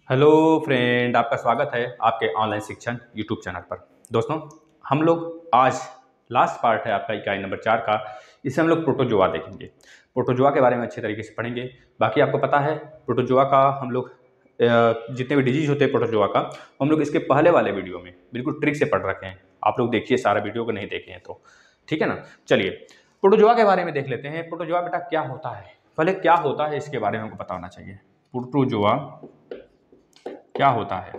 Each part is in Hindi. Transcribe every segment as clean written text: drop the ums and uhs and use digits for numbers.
हेलो फ्रेंड, आपका स्वागत है आपके ऑनलाइन शिक्षण यूट्यूब चैनल पर। दोस्तों, हम लोग आज लास्ट पार्ट है आपका इकाई नंबर 4 का। इसे हम लोग प्रोटोजोआ देखेंगे। प्रोटोजोआ के बारे में अच्छे तरीके से पढ़ेंगे। बाकी आपको पता है प्रोटोजोआ का हम लोग जितने भी डिजीज होते हैं प्रोटोजोआ का, हम लोग इसके पहले वाले वीडियो में बिल्कुल ट्रिक से पढ़ रखे हैं। आप लोग देखिए सारा वीडियो को, नहीं देखे हैं तो ठीक है ना। चलिए प्रोटोजोआ के बारे में देख लेते हैं। प्रोटोजोआ बेटा क्या होता है, पहले क्या होता है इसके बारे में हमको पता होना चाहिए। प्रोटोजोआ क्या होता है,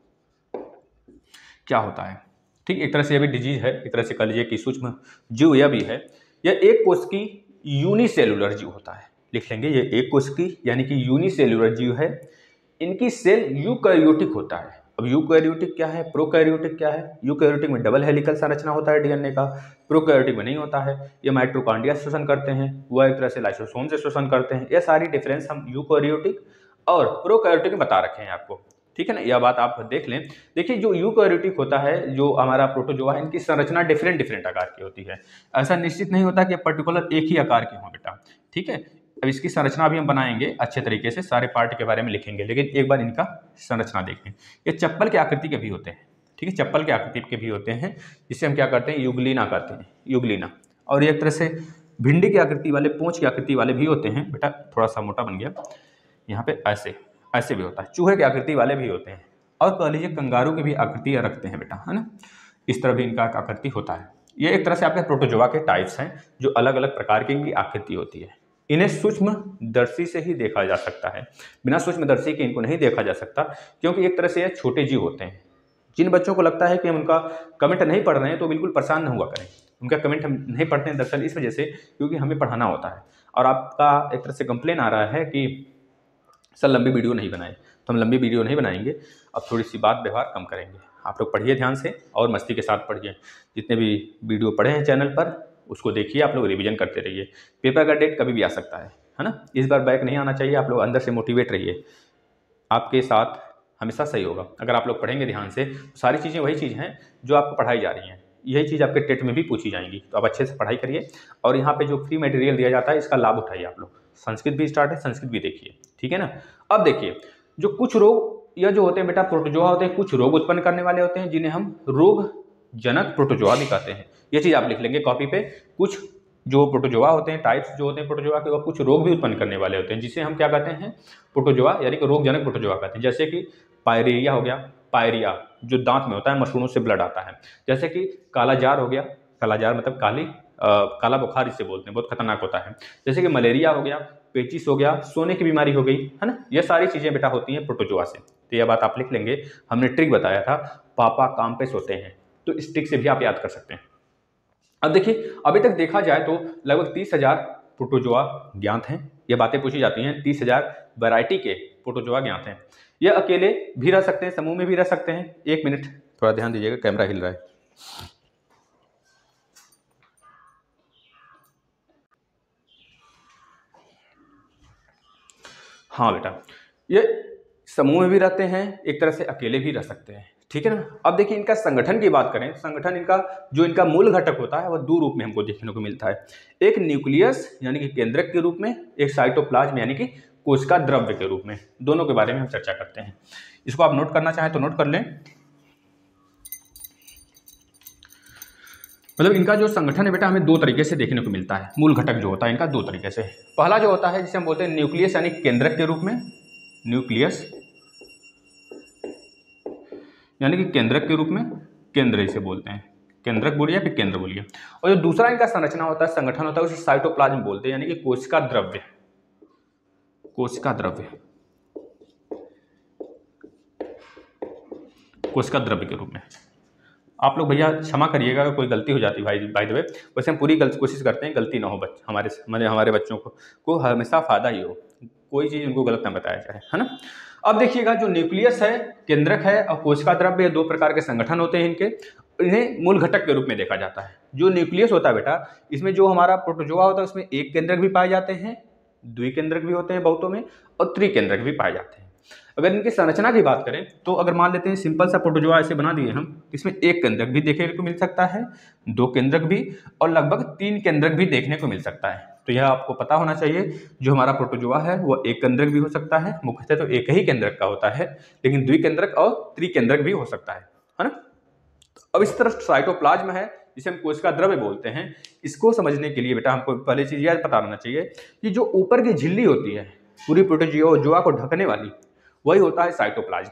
क्या होता है। ठीक, एक तरह से यह भी डिजीज है, एक तरह से कह लीजिए कि सूक्ष्म जीव यह भी है। यह एक कोश की यूनिसेलुलर जीव होता है। लिख लेंगे, यह एक कोश की यानी कि यूनिसेलुलर जीव है। इनकी सेल यूकैरियोटिक होता है। अब यूकैरियोटिक क्या है, प्रोकैरियोटिक क्या है। यूकैरियोटिक में डबल हेलिकल संरचना होता है डीएनए का, प्रोकैरियोटिक में नहीं होता है। ये माइटोकॉन्ड्रिया से शोषण करते हैं, वह एक तरह से लाइसोसोम से शोषण करते हैं। ये सारी डिफरेंस हम यूकैरियोटिक और प्रोकैरियोटिक में बता रखे हैं आपको, ठीक है ना। यह बात आप देख लें। देखिए, जो यूकैरियोटिक होता है, जो हमारा प्रोटोजोआ है, इनकी संरचना डिफरेंट आकार की होती है। ऐसा निश्चित नहीं होता कि पर्टिकुलर एक ही आकार के हों बेटा, ठीक है। अब इसकी संरचना भी हम बनाएंगे अच्छे तरीके से, सारे पार्ट के बारे में लिखेंगे, लेकिन एक बार इनका संरचना देखें। ये चप्पल के आकृति के भी होते हैं, ठीक है, चप्पल के आकृति के भी होते हैं, जिसे हम क्या करते हैं, युगलीना कहते हैं, युगलीना। और ये एक तरह से भिंडी की आकृति वाले, पूंछ की आकृति वाले भी होते हैं बेटा। थोड़ा सा मोटा बन गया यहाँ पे, ऐसे भी होता है। चूहे की आकृति वाले भी होते हैं, और कह लीजिए कंगारू की भी आकृति रखते हैं बेटा, है ना। इस तरह भी इनका आकृति होता है। ये एक तरह से आपके प्रोटोजोआ के टाइप्स हैं, जो अलग अलग प्रकार की इनकी आकृति होती है। इन्हें सूक्ष्म दर्शी से ही देखा जा सकता है, बिना सूक्ष्म दर्शी के इनको नहीं देखा जा सकता, क्योंकि एक तरह से ये छोटे जीव होते हैं। जिन बच्चों को लगता है कि हम उनका कमेंट नहीं पढ़ रहे हैं, तो बिल्कुल परेशान न हुआ करें। उनका कमेंट हम नहीं पढ़ते हैं दरअसल इस वजह से, क्योंकि हमें पढ़ाना होता है। और आपका एक तरह से कंप्लेन आ रहा है कि सर लंबी वीडियो नहीं बनाए, तो हम लंबी वीडियो नहीं बनाएंगे। अब थोड़ी सी बात व्यवहार कम करेंगे। आप लोग पढ़िए ध्यान से और मस्ती के साथ पढ़िए। जितने भी वीडियो पढ़े हैं चैनल पर, उसको देखिए, आप लोग रिवीजन करते रहिए। पेपर का डेट कभी भी आ सकता है ना। इस बार बैक नहीं आना चाहिए। आप लोग अंदर से मोटिवेट रहिए, आपके साथ हमेशा सही होगा। अगर आप लोग पढ़ेंगे ध्यान से, तो सारी चीज़ें वही चीज़ हैं जो आपको पढ़ाई जा रही हैं। यही चीज़ आपके टेट में भी पूछी जाएंगी, तो आप अच्छे से पढ़ाई करिए। और यहाँ पे जो फ्री मटेरियल दिया जाता है, इसका लाभ उठाइए आप लोग। संस्कृत भी स्टार्ट है, संस्कृत भी देखिए, ठीक है ना। अब देखिए, जो कुछ रोग यह जो होते हैं बेटा प्रोटोजोआ होते हैं, कुछ रोग उत्पन्न करने वाले होते हैं, जिन्हें हम रोग जनक प्रोटोजोआ भी कहते हैं। ये चीज़ आप लिख लेंगे कॉपी पे। कुछ जो प्रोटोजोआ होते हैं, टाइप्स जो होते हैं प्रोटोजोआ के, वो कुछ रोग भी उत्पन्न करने वाले होते हैं, जिसे हम क्या कहते हैं, प्रोटोजोआ यानी कि रोग जनक प्रोटोजोआ कहते हैं। जैसे कि पायरिया हो गया, पायरिया जो दांत में होता है, मसूड़ों से ब्लड आता है। जैसे कि काला जार हो गया, काला जार मतलब काला बुखार इसे बोलते हैं, बहुत खतरनाक होता है। जैसे कि मलेरिया हो गया, पेचिस हो गया, सोने की बीमारी हो गई, है ना। ये सारी चीज़ें बेटा होती हैं प्रोटोजोआ से। तो यह बात आप लिख लेंगे। हमने ट्रिक बताया था, पापा काम पे सोते हैं, तो इस ट्रिक से भी आप याद कर सकते हैं। अब देखिए, अभी तक देखा जाए तो लगभग 30,000 प्रोटोजोआ ज्ञात हैं। ये बातें पूछी जाती हैं, 30,000 वैरायटी के प्रोटोजोआ ज्ञात हैं। यह अकेले भी रह सकते हैं, समूह में भी रह सकते हैं। एक मिनट थोड़ा ध्यान दीजिएगा, कैमरा हिल रहा है। हाँ बेटा, ये समूह में भी रहते हैं, एक तरह से अकेले भी रह सकते हैं, ठीक है ना। अब देखिए, इनका संगठन की बात करें, संगठन इनका जो इनका मूल घटक होता है, वह दो रूप में हमको देखने को मिलता है। एक न्यूक्लियस यानी कि केंद्रक के रूप में, एक साइटोप्लाज्म यानी कि कोशिका द्रव्य के रूप में। दोनों के बारे में हम चर्चा करते हैं। इसको आप नोट करना चाहें तो नोट कर लें। मतलब इनका जो संगठन है बेटा, हमें दो तरीके से देखने को मिलता है। मूल घटक जो होता है इनका दो तरीके से। पहला जो होता है, जिसे हम बोलते हैं न्यूक्लियस यानी केंद्रक के रूप में, न्यूक्लियस यानी कि केंद्रक के रूप में, केंद्र इसे बोलते हैं, केंद्रक बोलिए या फिर केंद्र बोलिए। और जो दूसरा इनका संरचना होता है, संगठन होता है, उसे साइटोप्लाज्म बोलते हैं, यानी कि कोशिका द्रव्य, कोशिका द्रव्य, कोशिका द्रव्य के रूप में। आप लोग भैया क्षमा करिएगा अगर कोई गलती हो जाती है, बाय द वे। वैसे हम पूरी कोशिश करते हैं गलती ना हो, हमारे बच्चों को हमेशा फायदा ही हो, कोई चीज़ उनको गलत ना बताया जाए, है ना। अब देखिएगा, जो न्यूक्लियस है, केंद्रक है, और कोशिका द्रव्य, ये दो प्रकार के संगठन होते हैं इनके। इन्हें मूल घटक के रूप में देखा जाता है। जो न्यूक्लियस होता है बेटा, इसमें जो हमारा प्रोटोजोआ होता है, उसमें एक केंद्रक भी पाए जाते हैं, द्विकेंद्रक भी होते हैं बहुतों में, और त्रिकेंद्रक भी पाए जाते हैं। अगर इनकी संरचना की बात करें, तो अगर मान लेते हैं सिंपल सा प्रोटोजोआ ऐसे बना दिए हम, इसमें एक केंद्रक भी देखने को मिल सकता है, दो केंद्रक भी, और लगभग तीन केंद्रक भी देखने को मिल सकता है। तो यह आपको पता होना चाहिए, जो हमारा प्रोटोजोआ है वो एक केंद्रक भी हो सकता है, मुख्यतः तो एक ही केंद्रक का होता है, लेकिन द्विकेंद्रक और त्रिकेंद्रक भी हो सकता है ना। अब इस तरह साइटोप्लाज्म है जिसे हम कोशिका द्रव्य बोलते हैं। इसको समझने के लिए बेटा हमको पहले चीज यह पता होना चाहिए कि जो ऊपर की झिल्ली होती है पूरी प्रोटोजोआ को ढकने वाली, वही होता है साइटोप्लाज्म।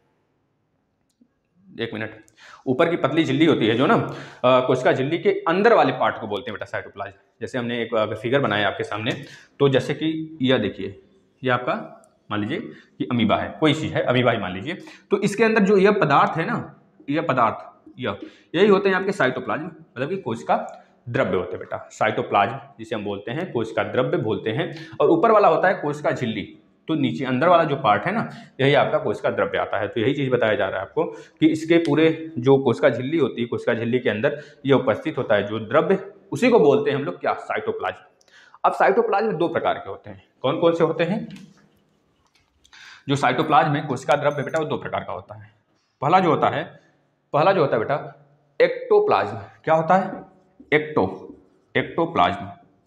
एक मिनट, ऊपर की पतली झिल्ली होती है जो ना कोशिका झिल्ली के अंदर वाले पार्ट को बोलते हैं बेटा साइटोप्लाज्म। जैसे हमने एक फिगर बनाया आपके सामने, तो जैसे कि यह देखिए, यह आपका मान लीजिए कि अमीबा है, कोई चीज है अमीबा ही मान लीजिए, तो इसके अंदर जो यह पदार्थ है ना, यह पदार्थ यही होते हैं आपके साइटोप्लाज्म, मतलब कि कोशिका द्रव्य होते हैं बेटा। साइटोप्लाज्म जिसे हम बोलते हैं कोशिका द्रव्य बोलते हैं, और ऊपर वाला होता है कोशिका झिल्ली, तो नीचे अंदर वाला जो पार्ट है ना, यही आपका कोशिका द्रव्य आता है। तो यही चीज बताया जा रहा है आपको कि इसके पूरे जो कोशिका झिल्ली होती है, कोशिका झिल्ली के अंदर यह उपस्थित होता है जो द्रव्य, उसी को बोलते हैं हम लोग क्या, साइटोप्लाज्म। अब साइटोप्लाज्म दो प्रकार के होते हैं, कौन कौन से होते हैं? जो साइटोप्लाज्म में कोशिका द्रव्य बेटा वो दो प्रकार का होता है। पहला जो होता है बेटा एक्टोप्लाज्म। क्या होता है? एक्टोप्लाज्म।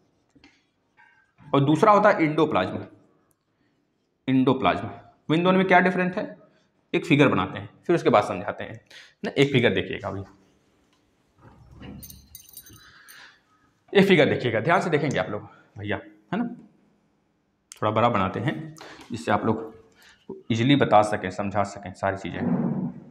और दूसरा होता है इंडोप्लाज्म। इन दोनों में क्या डिफरेंट है? एक फिगर बनाते हैं फिर उसके बाद समझाते हैं ना। एक फिगर देखिएगा, अभी एक फिगर देखिएगा, ध्यान से देखेंगे आप लोग भैया, है ना। थोड़ा बड़ा बनाते हैं जिससे आप लोग इजीली बता सकें, समझा सकें सारी चीजें।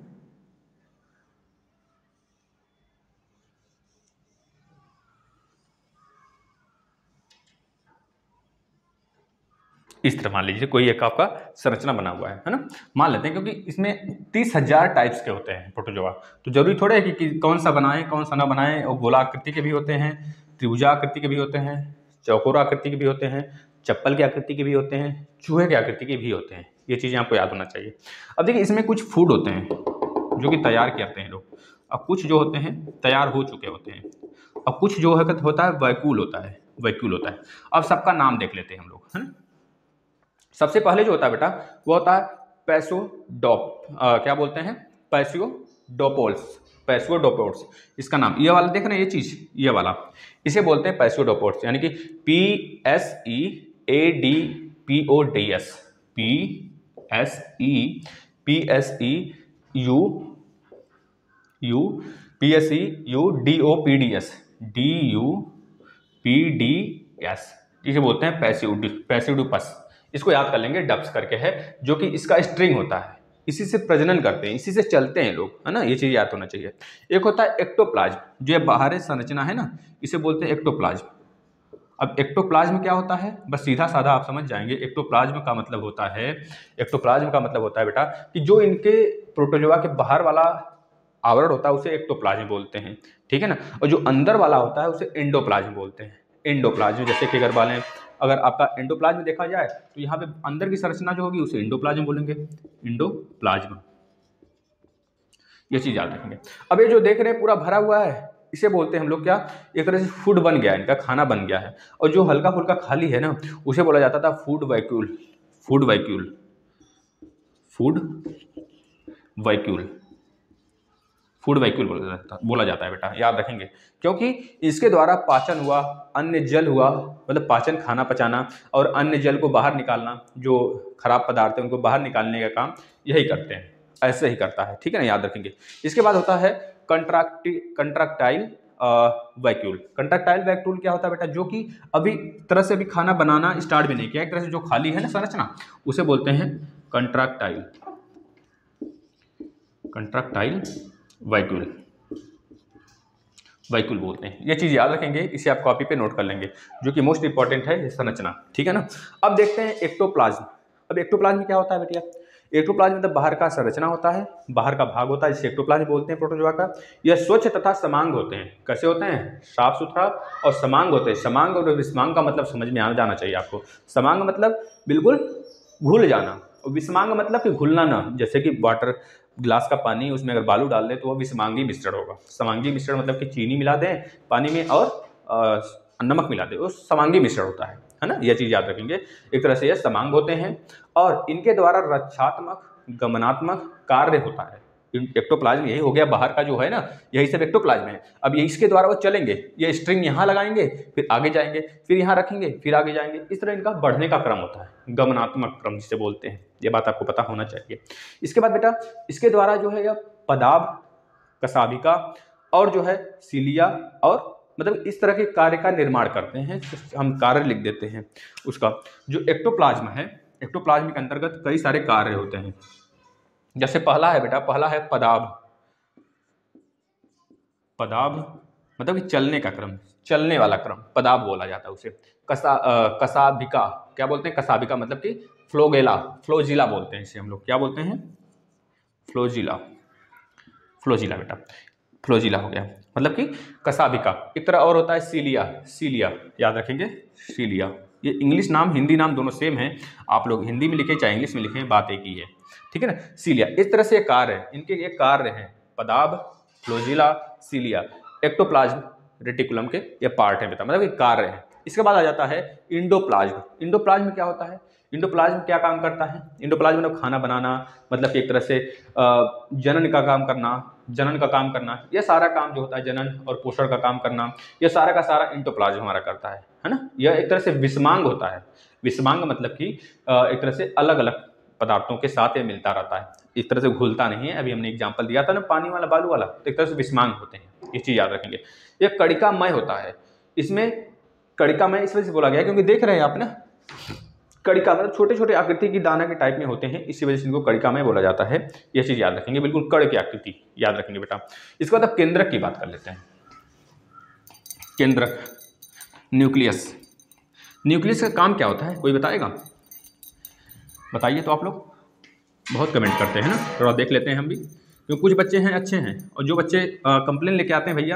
इस तरह मान लीजिए कोई एक आपका संरचना बना हुआ है ना, मान लेते हैं, क्योंकि इसमें 30,000 टाइप्स के होते हैं प्रोटोजोआ, तो जरूरी थोड़े है कि कौन सा बनाएं कौन सा ना बनाएं। और गोलाकृति के भी होते हैं, त्रिभुजाकृति के भी होते हैं, चौकोर आकृति के भी होते हैं, चप्पल की आकृति के भी होते हैं, चूहे की आकृति के भी होते हैं। ये चीज़ें आपको याद होना चाहिए। अब देखिए इसमें कुछ फूड होते हैं जो कि तैयार करते हैं लोग, अब कुछ जो होते हैं तैयार हो चुके होते हैं, अब कुछ जो होता है वैक्यूल होता है। अब सबका नाम देख लेते हैं हम लोग, है ना। सबसे पहले जो होता है बेटा वो होता है क्या बोलते हैं, पैसियोडोपोड्स। इसका नाम ये वाला देख रहे हैं, ये चीज ये वाला, इसे बोलते हैं पैसियोडोपोड्स, यानी कि PSEADPODS, इसे बोलते हैं पैसियोडोपस। इसको याद कर लेंगे, डप्स करके है, जो कि इसका स्ट्रिंग होता है, इसी से प्रजनन करते हैं, इसी से चलते हैं लोग, है ना। ये चीज याद होना चाहिए। एक होता है एक्टोप्लाज्म, जो बाहरी संरचना है ना, इसे बोलते हैं एक्टोप्लाज्म। अब एक्टोप्लाज्म क्या होता है, बस सीधा साधा आप समझ जाएंगे। एक्टोप्लाज्म का मतलब होता है बेटा कि जो इनके प्रोटोजोआ के बाहर वाला आवरण होता है उसे एक्टोप्लाज्म बोलते हैं, ठीक है ना। और जो अंदर वाला होता है उसे एंडोप्लाज्म बोलते हैं। एंडोप्लाज्म, जैसे कि अगर आपका एंडोप्लाज्म देखा जाए तो यहाँ पे अंदर की संरचना जो होगी उसे एंडोप्लाज्म बोलेंगे, एंडोप्लाज्म। ये चीज याद रखेंगे। अब ये जो देख रहे हैं पूरा भरा हुआ है, इसे बोलते हैं हम लोग क्या, एक तरह से फूड बन गया है, इनका खाना बन गया है। और जो हल्का फुल्का खाली है ना, उसे बोला जाता था फूड वैक्यूल बोला जाता है बेटा, याद रखेंगे। क्योंकि इसके द्वारा पाचन हुआ, अन्य जल हुआ, मतलब पाचन खाना पचाना और अन्य जल को बाहर निकालना, जो खराब पदार्थ है उनको बाहर निकालने का काम यही करते हैं, ऐसे ही करता है, ठीक है ना, याद रखेंगे। इसके बाद होता है कंट्रैक्टाइल वैक्यूल। कंट्रैक्टाइल वैक्यूल क्या होता है बेटा, जो कि अभी तरह से अभी खाना बनाना स्टार्ट भी नहीं किया, एक तरह से जो खाली है ना संरचना, उसे बोलते हैं कंट्रैक्टाइल वैक्यूल बोलते हैं। ये चीज़ याद रखेंगे, इसे आप कॉपी पे नोट कर लेंगे, जो कि मोस्ट इंपॉर्टेंट है संरचना, ठीक है ना। अब देखते हैं एक्टोप्लाज्म। अब एक्टोप्लाज्म में क्या होता है बेटिया, एक्टोप्लाज्म मतलब बाहर का संरचना होता है, बाहर का भाग होता है, जिसे एक्टोप्लाज्म बोलते हैं प्रोटोजोआ का। यह स्वच्छ तथा समांग होते हैं। कैसे होते हैं? साफ सुथरा और समांग होते हैं। समांग और विषमांग का मतलब समझ में आ जाना चाहिए आपको। समांग मतलब बिल्कुल घुल जाना, और विषमांग मतलब कि घुलना ना, जैसे कि वाटर गिलास का पानी, उसमें अगर बालू डाल दें तो वो विषमांगी मिश्रण होगा। समांगी मिश्रण मतलब कि चीनी मिला दें पानी में और नमक मिला दें, वो समांगी मिश्रण होता है ना। यह चीज़ याद रखेंगे। एक तरह से ये समांग होते हैं और इनके द्वारा रक्षात्मक गमनात्मक कार्य होता है। एक्टोप्लाज्म यही हो गया, बाहर का जो है ना यही सब एक्टोप्लाज्म है। अब ये इसके द्वारा वो चलेंगे, ये स्ट्रिंग यहाँ लगाएंगे, फिर आगे जाएंगे, फिर यहाँ रखेंगे, फिर आगे जाएंगे। इस तरह इनका बढ़ने का क्रम होता है, गमनात्मक क्रम जिसे बोलते हैं। ये बात आपको पता होना चाहिए। इसके बाद बेटा इसके द्वारा जो है यह पदाभ, कशाभिका और जो है सीलिया और मतलब इस तरह के कार्य का निर्माण करते हैं। हम कार्य लिख देते हैं उसका। जो एक्टोप्लाज्म है, एक्टोप्लाज्म के अंतर्गत कई सारे कार्य होते हैं। जैसे पहला है बेटा, पहला है पदाभ। पदाभ मतलब कि चलने का क्रम, चलने वाला क्रम पदाभ बोला जाता है उसे। कशाभिका क्या बोलते हैं? कशाभिका मतलब कि फ्लोगेला, फ्लोजिला बोलते हैं इसे हम लोग। क्या बोलते हैं? फ्लोजिला। फ्लोजिला बेटा, फ्लोजिला हो गया मतलब कि कशाभिका। एक तरह और होता है सीलिया। सीलिया याद रखेंगे, सीलिया। ये इंग्लिश नाम हिंदी नाम दोनों सेम है, आप लोग हिंदी में लिखें चाहे इंग्लिश में लिखें, बात एक ही है, ठीक है ना। सीलिया। इस तरह से कार्य है, इनके ये कार्य हैं पदाभ, फ्लोजिला, सीलिया। एक्टोप्लाज्म रेटिकुलम के ये पार्ट है बेटा, मतलब ये कार्य है। इसके बाद आ जाता है इंडोप्लाज्म। इंडोप्लाज्म क्या होता है? इंडोप्लाज्म क्या काम करता है? इंडोप्लाज्म मतलब खाना बनाना, मतलब कि एक तरह से जनन का काम करना, जनन का काम करना, यह सारा काम जो होता है, जनन और पोषण का काम करना, यह सारा का सारा इंडोप्लाज्म हमारा करता है ना। यह एक तरह से विषमांग होता है। विषमांग मतलब कि एक तरह से अलग अलग पदार्थों के साथ ये मिलता रहता है, इस तरह से घुलता नहीं है। अभी हमने एग्जाम्पल दिया था ना पानी वाला, बालू वाला, तो एक तरह से विषमांग होते हैं, ये चीज़ याद रखेंगे। यह कणिकामय होता है। इसमें कणिकामय इस वजह से बोला गया क्योंकि देख रहे हैं आप ना, कणिका मतलब छोटे छोटे आकृति की दाना के टाइप में होते हैं, इसी वजह से इनको कणिकामय बोला जाता है। यह चीज़ याद रखेंगे, बिल्कुल कण की आकृति याद रखेंगे बेटा। इसके बाद अब केंद्रक की बात कर लेते हैं। केंद्रक, न्यूक्लियस। न्यूक्लियस का काम क्या होता है, कोई बताएगा? बताइए तो। आप लोग बहुत कमेंट करते हैं ना, थोड़ा देख लेते हैं हम भी, क्योंकि कुछ बच्चे हैं अच्छे हैं और जो बच्चे कंप्लेन लेके आते हैं भैया,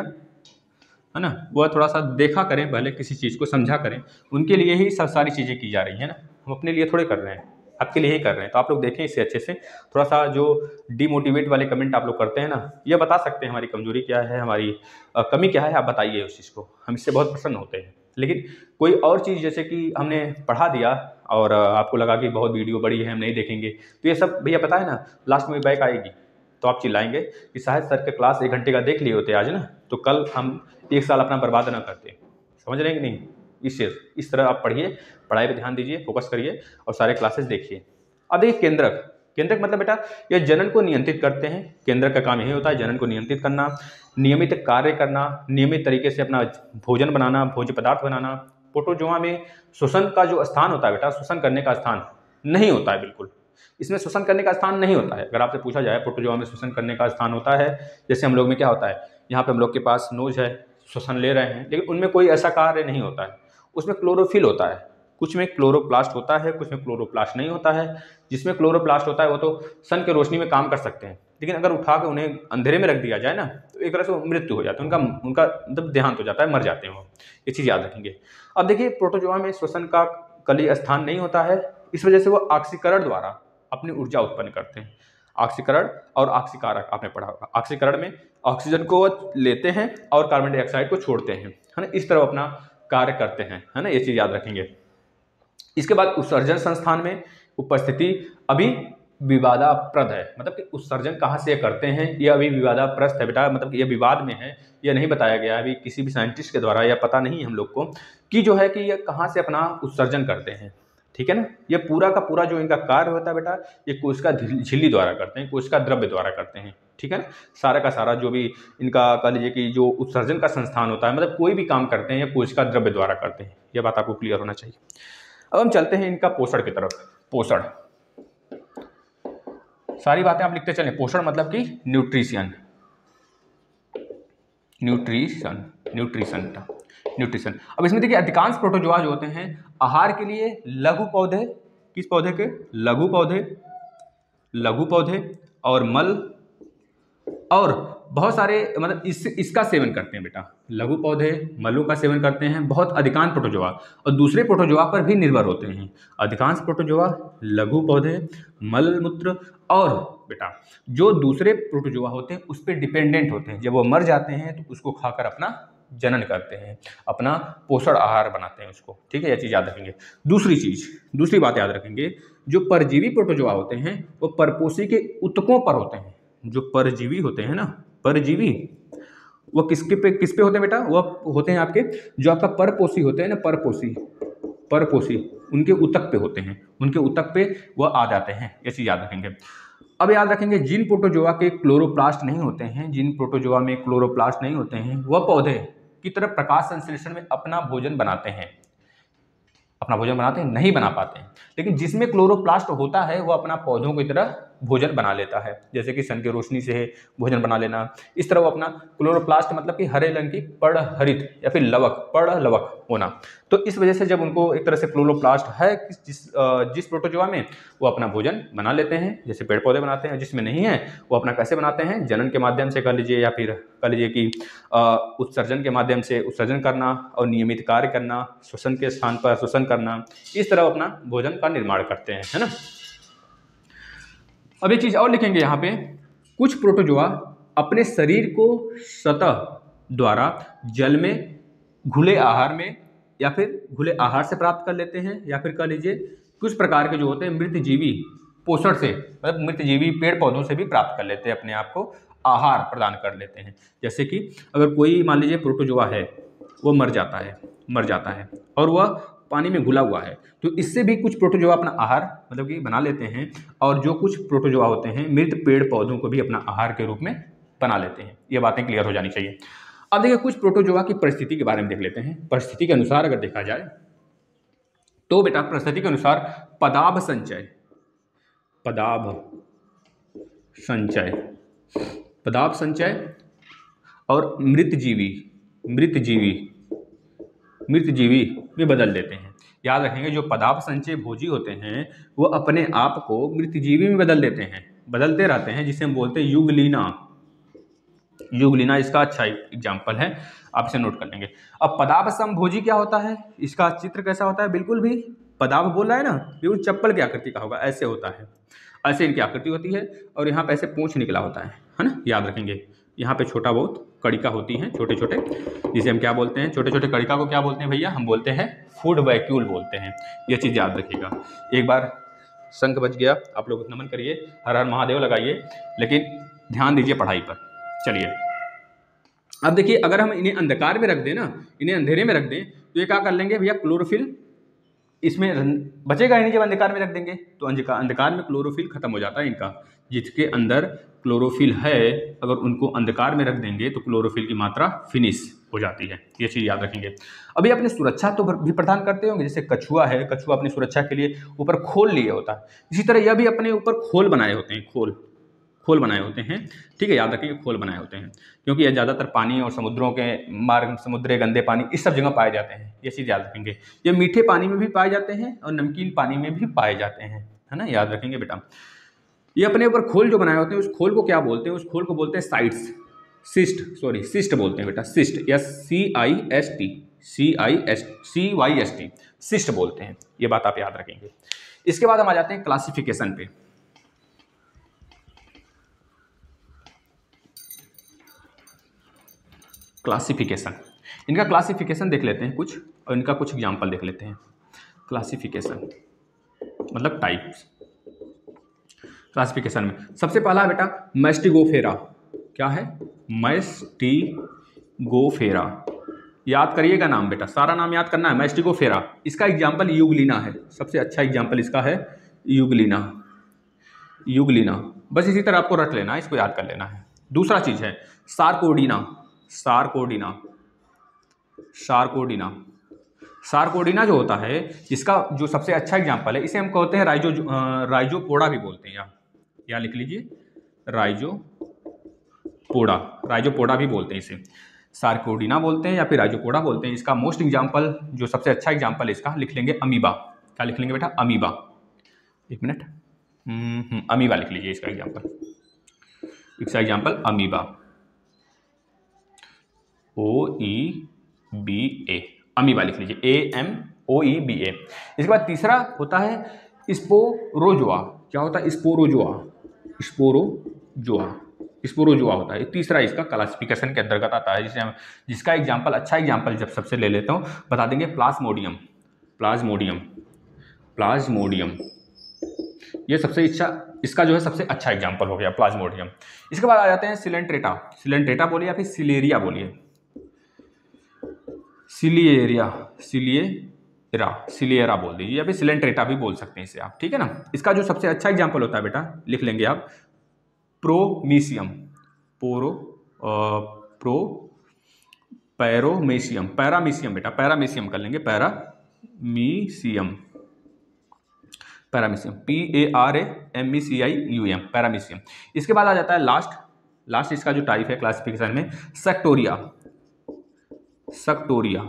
है ना, वह थोड़ा सा देखा करें पहले, किसी चीज़ को समझा करें। उनके लिए ही सब सारी चीज़ें की जा रही हैं ना, हम अपने लिए थोड़े कर रहे हैं, आपके लिए ही कर रहे हैं। तो आप लोग देखें इसे अच्छे से। थोड़ा सा जो डीमोटिवेट वाले कमेंट आप लोग करते हैं ना, ये बता सकते हैं हमारी कमजोरी क्या है, हमारी कमी क्या है, आप बताइए उस चीज़ को, हम इससे बहुत प्रसन्न होते हैं। लेकिन कोई और चीज़ जैसे कि हमने पढ़ा दिया और आपको लगा कि बहुत वीडियो बड़ी है हम नहीं देखेंगे, तो ये सब भैया पता है ना, लास्ट में बैक आएगी तो आप चिल्लाएंगे कि शायद सर के क्लास 1 घंटे का देख लिए होते आज ना, तो कल हम 1 साल अपना बर्बाद ना करते। समझ रहे हैं कि नहीं? इस तरह आप पढ़िए, पढ़ाई पे ध्यान दीजिए, फोकस करिए और सारे क्लासेस देखिए। अब देखिए केंद्रक। केंद्रक मतलब बेटा ये जनन को नियंत्रित करते हैं। केंद्रक का काम यही होता है, जनन को नियंत्रित करना, नियमित कार्य करना, नियमित तरीके से अपना भोजन बनाना, भोज्य पदार्थ बनाना। प्रोटोजोआ में श्वसन का जो स्थान होता है बेटा, श्वसन करने का स्थान नहीं होता है बिल्कुल। इसमें श्वसन करने का स्थान नहीं होता है। अगर आपसे पूछा जाए प्रोटोजोआ में श्वसन करने का स्थान होता है, जैसे हम लोग में क्या होता है, यहाँ पे हम लोग के पास नोज है, श्वसन ले रहे हैं, लेकिन उनमें कोई ऐसा कार्य नहीं होता है। उसमें क्लोरोफिल होता है, कुछ में क्लोरोप्लास्ट होता है, कुछ में क्लोरोप्लास्ट नहीं होता है। जिसमें क्लोरोप्लास्ट होता है वो तो सन की रोशनी में काम कर सकते हैं, लेकिन अगर उठा के उन्हें अंधेरे में रख दिया जाए ना, तो एक तरह से मृत्यु हो जाती है, उनका मतलब देहांत हो जाता है, मर जाते हैं वो। ये चीज़ याद रखेंगे। अब देखिए प्रोटोजोआ में श्वसन का कली स्थान नहीं होता है, इस वजह से वो ऑक्सीकरण द्वारा अपनी ऊर्जा उत्पन्न करते हैं। ऑक्सीकरण और ऑक्सीकारक आपने पढ़ा होगा। ऑक्सीकरण में ऑक्सीजन को लेते हैं और कार्बन डाइऑक्साइड को छोड़ते हैं, है ना, इस तरह अपना कार्य करते हैं, है ना, ये चीज़ याद रखेंगे। इसके बाद उत्सर्जन संस्थान में उपस्थिति अभी विवादास्पद है, मतलब कि उत्सर्जन कहाँ से करते हैं ये अभी विवादास्पद है बेटा, मतलब कि ये विवाद में है, ये नहीं बताया गया अभी किसी भी साइंटिस्ट के द्वारा, या पता नहीं हम लोग को कि जो है कि ये कहाँ से अपना उत्सर्जन करते हैं, ठीक है ना। ये पूरा का पूरा जो इनका कार्य होता है बेटा, ये कोशिका झिल्ली द्वारा करते हैं, कोशिका द्रव्य द्वारा करते हैं, ठीक है ना। सारा का सारा जो भी इनका कह लीजिए कि जो उत्सर्जन का संस्थान होता है, मतलब कोई भी काम करते हैं ये कोशिका द्रव्य द्वारा करते हैं, यह बात आपको क्लियर होना चाहिए। अब हम चलते हैं इनका पोषण की तरफ। पोषण, सारी बातें आप लिखते चलें। पोषण मतलब कि न्यूट्रिशन, न्यूट्रिशन, न्यूट्रिशन, न्यूट्रिशन। अब इसमें देखिए अधिकांश प्रोटोजोआ जो होते हैं आहार के लिए लघु पौधे, किस पौधे के? लघु पौधे, लघु पौधे और मल और बहुत सारे मतलब इसका सेवन करते हैं बेटा। लघु पौधे, मलों का सेवन करते हैं बहुत अधिकांश प्रोटोजोआ, और दूसरे प्रोटोजोआ पर भी निर्भर होते हैं। अधिकांश प्रोटोजोआ लघु पौधे, मल मूत्र और बेटा जो दूसरे प्रोटोजोआ होते हैं उस पर डिपेंडेंट होते हैं। जब वो मर जाते हैं तो उसको खाकर अपना जनन करते हैं, अपना पोषण आहार बनाते हैं उसको, ठीक है, यह चीज़ याद रखेंगे। दूसरी बात याद रखेंगे, जो परजीवी प्रोटोजोआ होते हैं वो परपोषी के ऊतकों पर होते हैं, जो परजीवी होते हैं ना, परजीवी, वो किस पे होते हैं बेटा? वह होते हैं आपके जो आपका परपोषी होते हैं ना, परपोषी उनके ऊतक पे होते हैं, उनके ऊतक पे वह आ जाते हैं, ये चीज याद रखेंगे। अब याद रखेंगे जिन प्रोटोजोआ के क्लोरोप्लास्ट नहीं होते हैं, जिन प्रोटोजोआ में क्लोरोप्लास्ट नहीं होते हैं, वह पौधे की तरह प्रकाश संश्लेषण में अपना भोजन बनाते हैं, नहीं बना पाते हैं। लेकिन जिसमें क्लोरोप्लास्ट होता है वह अपना पौधों की तरह भोजन बना लेता है, जैसे कि सन की रोशनी से भोजन बना लेना। इस तरह वो अपना क्लोरोप्लास्ट मतलब कि हरे रंग की पर्णहरित या फिर पर्णलवक होना। तो इस वजह से जब उनको एक तरह से क्लोरोप्लास्ट है जिस प्रोटोजोआ में, वो अपना भोजन बना लेते हैं, जैसे पेड़ पौधे बनाते हैं। जिसमें नहीं है वो अपना कैसे बनाते हैं? जनन के माध्यम से कर लीजिए, या फिर कर लीजिए कि उत्सर्जन के माध्यम से उत्सर्जन करना और नियमित कार्य करना, श्वसन के स्थान पर श्वसन करना, इस तरह अपना भोजन का निर्माण करते हैं, है ना। अब एक चीज और लिखेंगे यहाँ पे, कुछ प्रोटोजोआ अपने शरीर को सतह द्वारा जल में, घुले आहार में या फिर घुले आहार से प्राप्त कर लेते हैं, या फिर कह लीजिए कुछ प्रकार के जो होते हैं मृतजीवी पोषण से, मतलब मृतजीवी पेड़ पौधों से भी प्राप्त कर लेते हैं, अपने आप को आहार प्रदान कर लेते हैं। जैसे कि अगर कोई मान लीजिए प्रोटोजोआ है, वो मर जाता है और वह पानी में घुला हुआ है, तो इससे भी कुछ प्रोटोजोआ अपना आहार मतलब कि बना लेते हैं, और जो कुछ प्रोटोजोआ होते हैं मृत पेड़ पौधों को भी अपना आहार के रूप में बना लेते हैं। ये बातें क्लियर हो जानी चाहिए। अब देखिए कुछ प्रोटोजोआ की परिस्थिति के बारे में देख लेते हैं। परिस्थिति के अनुसार अगर देखा जाए तो बेटा परिस्थिति के अनुसार पदाभ संचय और मृतजीवी में बदल देते हैं। याद रखेंगे जो पदार्थ संचय भोजी होते हैं वो अपने आप को मृतजीवी में बदलते रहते हैं, जिसे हम बोलते हैं युगलीना इसका अच्छा एग्जाम्पल है, आप इसे नोट कर लेंगे। अब पदार्थ समभोजी क्या होता है, इसका चित्र कैसा होता है? बिल्कुल भी पदार्थ बोल रहा है ना, बिल्कुल चप्पल की आकृति का होगा, ऐसे होता है, ऐसे इनकी आकृति होती है, और यहाँ पे ऐसे पूंछ निकला होता है ना। याद रखेंगे यहाँ पे छोटा बहुत कड़िका होती हैं, छोटे छोटे, जिसे हम क्या बोलते हैं? छोटे छोटे कड़िका को क्या बोलते हैं भैया? हम बोलते हैं फूड वैक्यूल बोलते हैं। ये चीज़ याद रखिएगा। एक बार शंख बज गया, आप लोग नमन करिए, हर हर महादेव लगाइए, लेकिन ध्यान दीजिए पढ़ाई पर। चलिए अब देखिए, अगर हम इन्हें अंधकार में रख दें ना, इन्हें अंधेरे में रख दें, तो ये क्या कर लेंगे भैया? क्लोरोफिल इसमें बचेगा ही नहीं। जब अंधकार में रख देंगे तो अंधकार में क्लोरोफिल खत्म हो जाता है इनका। जिसके अंदर क्लोरोफिल है, अगर उनको अंधकार में रख देंगे तो क्लोरोफिल की मात्रा फिनिश हो जाती है। ये चीज़ याद रखेंगे। अभी अपनी सुरक्षा तो भी प्रदान करते होंगे, जैसे कछुआ है, कछुआ अपनी सुरक्षा के लिए ऊपर खोल लिए होता है, इसी तरह यह भी अपने ऊपर खोल बनाए होते हैं, खोल बनाए होते हैं। ठीक है, याद रखिए खोल बनाए होते हैं, क्योंकि यह ज़्यादातर पानी और समुद्रों के मार्ग, समुद्री गंदे पानी, इस सब जगह पाए जाते हैं। ये चीज़ याद रखेंगे। ये मीठे पानी में भी पाए जाते हैं और नमकीन पानी में भी पाए जाते हैं, है ना, याद रखेंगे बेटा। ये अपने ऊपर खोल जो बनाए होते हैं, उस खोल को क्या बोलते हैं? उस खोल को बोलते हैं साइट्स, सिस्ट बोलते हैं बेटा, सिस्ट, CYST, सिस्ट बोलते हैं। ये बात आप याद रखेंगे। इसके बाद हम आ जाते हैं क्लासिफिकेशन पे। क्लासिफिकेशन, इनका क्लासिफिकेशन देख लेते हैं कुछ, और इनका कुछ एग्जाम्पल देख लेते हैं। क्लासिफिकेशन मतलब टाइप्स। क्लासिफिकेशन में सबसे पहला बेटा मैस्टिगोफेरा। क्या है? मैस्टिगोफेरा। याद करिएगा नाम बेटा, सारा नाम याद करना है। मैस्टिगोफेरा, इसका एग्जाम्पल यूग्लिना है, सबसे अच्छा एग्जाम्पल इसका है यूग्लिना। बस इसी तरह आपको रट लेना है, इसको याद कर लेना है। दूसरा चीज है सारकोडिना जो होता है, इसका जो सबसे अच्छा एग्जाम्पल है, इसे हम कहते हैं राइजोपोडा भी बोलते हैं। या लिख लीजिए राइजोपोडा भी बोलते हैं इसे। सारकोडिना बोलते हैं या फिर राइजोपोडा बोलते हैं। इसका मोस्ट एग्जाम्पल, जो सबसे अच्छा एग्जाम्पल इसका, लिख लेंगे अमीबा। क्या लिख लेंगे बेटा? अमीबा। एक मिनट, अमीबा लिख लीजिए इसका एग्जाम्पल अमीबा, OEBA, अमीबा लिख लीजिए, AMOEBA। इसके बाद तीसरा होता है स्पोरोजोआ। क्या होता है? स्पोरोजोआ होता है। तीसरा इसका क्लासिफिकेशन के अंतर्गत आता है, जिसका एग्जाम्पल, अच्छा एग्जाम्पल जब सबसे ले लेता हूँ, बता देंगे प्लाज्मोडियम। ये सबसे इसका जो है सबसे अच्छा एग्जाम्पल हो गया प्लाज्मोडियम। इसके बाद आ जाते हैं सिलेंट्रेटा। सिलेंट्रेटा बोलिए या फिर सिलेरिया बोलिए, सिलिएरा बोल दीजिए या फिर सिलेंट्रेटा भी बोल सकते हैं इसे आप, ठीक है ना। इसका जो सबसे अच्छा एग्जाम्पल होता है बेटा, लिख लेंगे आप, प्रोमीशियम, पैरामीशियम बेटा, पैरामीशियम कर लेंगे, पैरामीशियम, PARAMECIUM, पैरामीशियम। इसके बाद आ जाता है लास्ट इसका जो टाइप है क्लासिफिकेशन में, सक्टोरिया।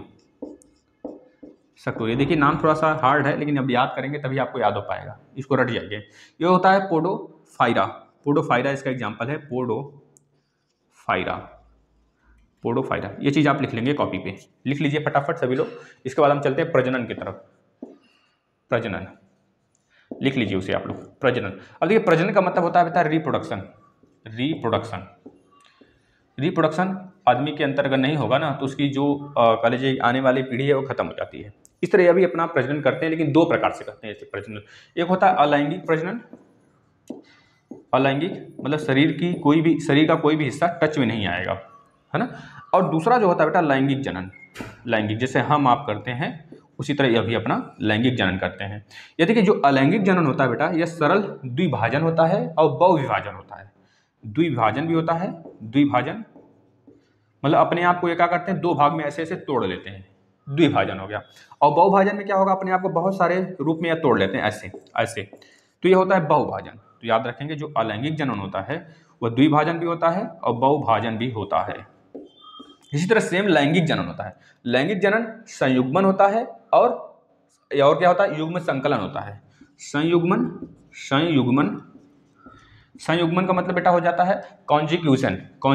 देखिए नाम थोड़ा सा हार्ड है, लेकिन अब याद करेंगे तभी आपको याद हो पाएगा, इसको रट जाइए। ये होता है पोडोफाइरा इसका एग्जाम्पल है, पोडोफाइरा। ये चीज़ आप लिख लेंगे, कॉपी पे लिख लीजिए फटाफट सभी लोग। इसके बाद हम चलते हैं प्रजनन की तरफ। प्रजनन लिख लीजिए उसे आप लोग, प्रजनन। अब देखिए प्रजनन का मतलब होता है बेटा रिप्रोडक्शन आदमी के अंतर अगर नहीं होगा ना तो उसकी जो कह लीजिए आने वाली पीढ़ी है वो खत्म हो जाती है। इस तरह यह भी अपना प्रजनन करते हैं, लेकिन 2 प्रकार से करते हैं ऐसे प्रजनन। एक होता है अलैंगिक प्रजनन, अलैंगिक मतलब शरीर का कोई भी हिस्सा टच में नहीं आएगा, है ना। और दूसरा जो होता है बेटा लैंगिक जनन, जैसे हम आप करते हैं उसी तरह यह भी अपना लैंगिक जनन करते हैं। ये देखिए जो अलैंगिक जनन होता है बेटा, यह सरल द्विभाजन होता है और बहुविभाजन होता है। द्विभाजन भी होता है, द्विभाजन मतलब अपने आप को ये क्या करते हैं 2 भाग में ऐसे तोड़ लेते हैं, द्विभाजन हो गया। और बहुभाजन में क्या होगा, अपने आप को बहुत सारे रूप में तोड़ लेते हैं ऐसे, तो ये होता है बहुभाजन। तो याद रखेंगे जो अलैंगिक जनन होता है वह द्विभाजन भी होता है और बहुभाजन भी होता है। इसी तरह सेम लैंगिक जनन होता है। लैंगिक जनन संयुग्मन होता है और क्या होता है, युग्म संकलन होता है। संयुग्मन का मतलब बेटा हो जाता है कॉन्जिग्यूशन,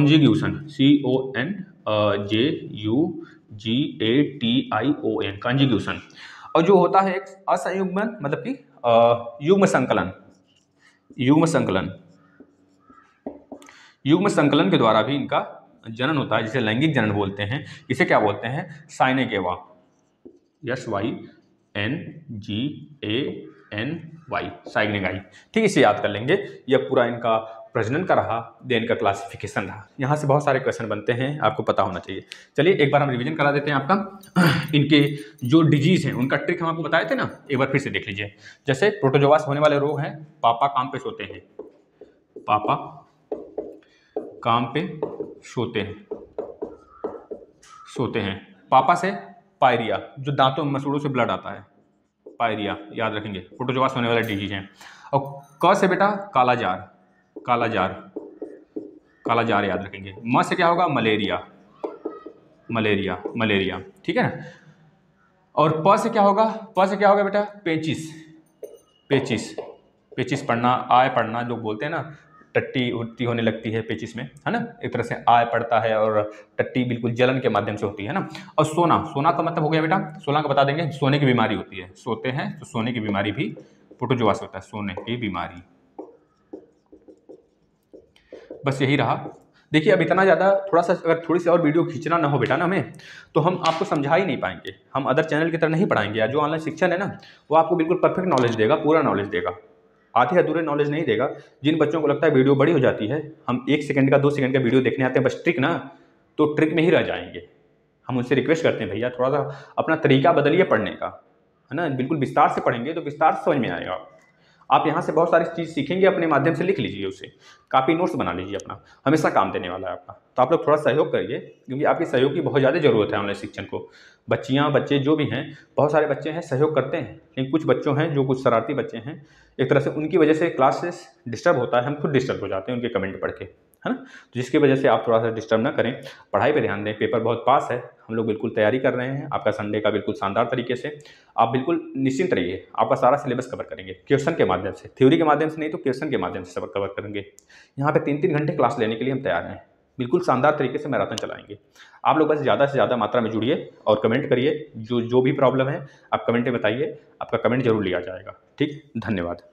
CONJUGATION, कॉन्जिग्यूशन। और जो होता है एक असंयुग्मन मतलब कि युग्म संकलन के द्वारा भी इनका जनन होता है, जिसे लैंगिक जनन बोलते हैं। इसे क्या बोलते हैं, साइनेगेवा, SYNGANY, साइनेगाई। ठीक, इसे याद कर लेंगे। यह पूरा इनका प्रजनन का रहा, देन इनका क्लासिफिकेशन रहा। यहाँ से बहुत सारे क्वेश्चन बनते हैं, आपको पता होना चाहिए। चलिए एक बार हम रिवीजन करा देते हैं आपका। इनके जो डिजीज हैं उनका ट्रिक हम आपको बताए थे ना, एक बार फिर से देख लीजिए। जैसे प्रोटोजोआ से होने वाले रोग हैं, पापा काम पे सोते हैं, पापा से पायरिया, जो दांतों मसूड़ों से ब्लड आता है, पायरिया याद रखेंगे, प्रोटोजोआ से होने वाले डिजीज हैं। और क से बेटा कालाजार याद रखेंगे। म से क्या होगा, मलेरिया, ठीक है ना। और प से क्या होगा बेटा, पेचिस पड़ना, आय पड़ना, लोग बोलते हैं ना टट्टी उठती होने लगती है पेचिस में, है ना। एक तरह से आय पड़ता है और टट्टी बिल्कुल जलन के माध्यम से होती है ना। और सोना का मतलब हो गया बेटा, सोना का बता देंगे, सोने की बीमारी होती है, सोते हैं तो सोने की बीमारी भी प्रोटोजोआ से होता है, सोने की बीमारी। बस यही रहा। देखिए अब इतना ज़्यादा अगर थोड़ी सी और वीडियो खींचना ना हो बेटा ना हमें, तो हम आपको समझा ही नहीं पाएंगे। हम अदर चैनल की तरह नहीं पढ़ाएंगे, या जो ऑनलाइन शिक्षण है ना वो आपको बिल्कुल परफेक्ट नॉलेज देगा, पूरा नॉलेज देगा, आधे अधूरे नॉलेज नहीं देगा। जिन बच्चों को लगता है वीडियो बड़ी हो जाती है, हम 1 सेकंड का 2 सेकंड का वीडियो देखने आते हैं बस ट्रिक ना, तो ट्रिक में ही रह जाएंगे। हम उनसे रिक्वेस्ट करते हैं भैया थोड़ा सा अपना तरीका बदलिए पढ़ने का, है ना। बिल्कुल विस्तार से पढ़ेंगे तो विस्तार से समझ में आएगा। आप यहाँ से बहुत सारी चीज़ सीखेंगे, अपने माध्यम से लिख लीजिए उसे, कापी नोट्स बना लीजिए अपना, हमेशा काम देने वाला है आपका। तो आप लोग थोड़ा सहयोग करिए, क्योंकि आपके सहयोग की बहुत ज़्यादा ज़रूरत है ऑनलाइन शिक्षण को। बच्चे जो भी हैं, बहुत सारे बच्चे हैं सहयोग करते हैं, लेकिन कुछ बच्चों हैं जो कुछ शरारती बच्चे हैं, एक तरह से उनकी वजह से क्लासेस डिस्टर्ब होता है, हम खुद डिस्टर्ब हो जाते हैं उनके कमेंट पढ़ के, है ना। तो जिसकी वजह से आप थोड़ा सा डिस्टर्ब ना करें, पढ़ाई पे ध्यान दें। पेपर बहुत पास है, हम लोग बिल्कुल तैयारी कर रहे हैं आपका संडे का बिल्कुल शानदार तरीके से। आप बिल्कुल निश्चिंत रहिए, आपका सारा सिलेबस कवर करेंगे क्वेश्चन के माध्यम से, थ्योरी के माध्यम से नहीं तो क्वेश्चन के माध्यम से सब कवर करेंगे। यहाँ पे 3-3 घंटे क्लास लेने के लिए हम तैयार हैं, बिल्कुल शानदार तरीके से मैराथन चलाएंगे। आप लोग बस ज़्यादा से ज़्यादा मात्रा में जुड़िए और कमेंट करिए, जो भी प्रॉब्लम है आप कमेंट में बताइए, आपका कमेंट जरूर लिया जाएगा। ठीक, धन्यवाद।